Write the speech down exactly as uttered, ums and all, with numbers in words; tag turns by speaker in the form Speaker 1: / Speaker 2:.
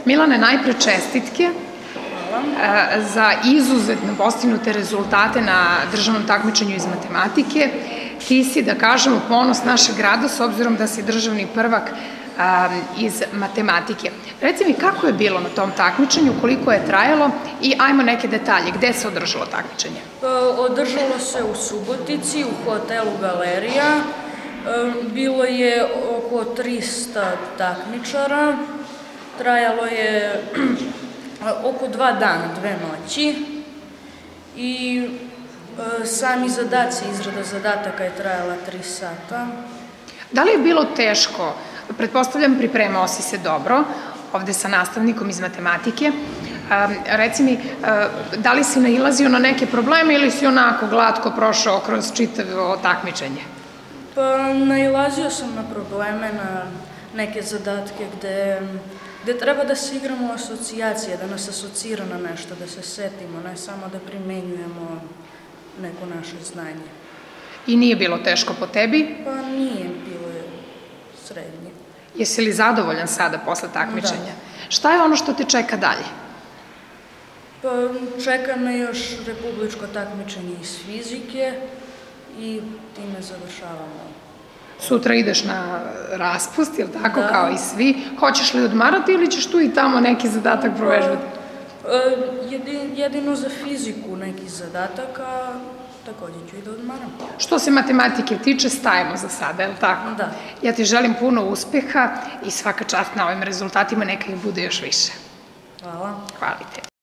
Speaker 1: Milane, najpre čestitke za izuzetno postignute rezultate na državnom takmičenju iz matematike. Ti si, da kažemo, ponos našeg grada s obzirom da si državni prvak iz matematike. Reci mi kako je bilo na tom takmičenju, koliko je trajalo i ajmo neke detalje. Gde se održalo takmičenje?
Speaker 2: Održalo se u Subotici, u hotelu Galerija. Bilo je oko trista takmičara. Trajalo je oko dva dana, dve noći. I sami zadaci, izrada zadataka je trajala tri sata.
Speaker 1: Da li je bilo teško? Pretpostavljam, pripremao si se dobro, ovde sa nastavnikom iz matematike. Reci mi, da li si nailazio na neke probleme ili si onako glatko prošao kroz čitavo takmičenje?
Speaker 2: Pa, nailazio sam na probleme, na neke zadatke gde treba da se igramo asocijacije, da nas asocira na nešto, da se setimo, ne samo da primenjujemo neko naše znanje.
Speaker 1: I nije bilo teško po tebi?
Speaker 2: Pa nije, bilo je srednje.
Speaker 1: Jesi li zadovoljan sada posle takmičenja? Da. Šta je ono što te čeka dalje?
Speaker 2: Pa čeka me još republičko takmičenje iz fizike i time završavamo.
Speaker 1: Sutra ideš na raspust, je li tako, kao i svi? Hoćeš li odmarati ili ćeš tu i tamo neki zadatak provežbati?
Speaker 2: Jedino za fiziku neki zadatak, a takođe ću i da odmaram.
Speaker 1: Što se matematike tiče, stajemo za sada, je li tako?
Speaker 2: Da.
Speaker 1: Ja ti želim puno uspeha i svaka čast na ovim rezultatima, neka ih bude još više.
Speaker 2: Hvala.
Speaker 1: Hvala te.